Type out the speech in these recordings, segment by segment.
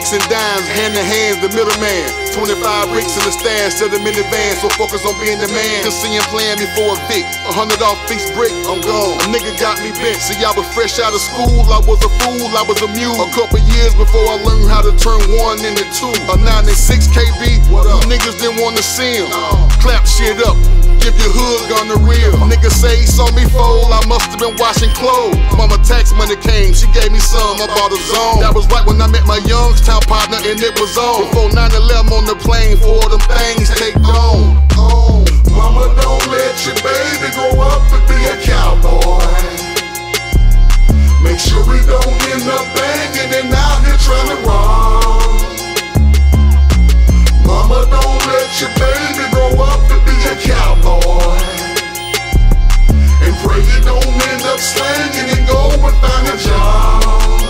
nicks and dimes, hand in hands, the middleman. 25 bricks in the stand, set them in the van, so focus on being the man. Cause see him playing me for a Vic, 100 off fixed brick, I'm gone. A nigga got me bent, see I was fresh out of school, I was a fool, I was a mule. A couple years before I learned how to turn 1 into 2. A 9 and 6 KB, you niggas didn't wanna see him. Clap shit up, give your hood on the real. Niggas say he saw me fold, I must have been washing clothes. Mama tax money came, she gave me some, I bought a zone. That was right when I met my Youngstown partner and it was on. Before 9/11 on the plane, for all them things take on. Mama, don't let your baby grow up and be a cowboy. Make sure we don't end up banging and out here trying to run. Mama, don't let your baby grow up and be a cowboy. And pray you don't end up slanging and go and find a job.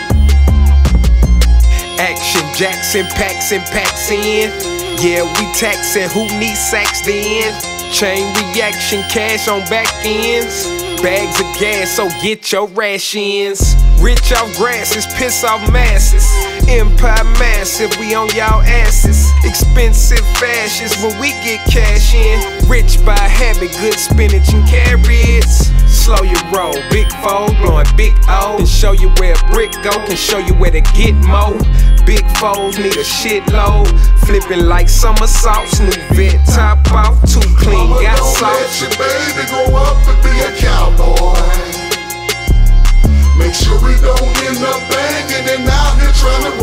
Action Jackson, packs and packs in. Yeah, we taxing who needs sacks then. Chain reaction, cash on back ends. Bags of gas, so get your rations. Rich off grasses, piss off masses. Empire massive, we on y'all asses. Expensive fashions when we get cash in. Rich by habit, good spinach and carrots. Slow your roll, big fold, blowing big O. Can show you where a brick go, can show you where to get more. Big foes need a shitload. Flipping like somersaults, new vet top off, too clean, Mama, got don't sauce. let your baby grow up and be a cowboy. Make sure we don't end up banging and out here trying to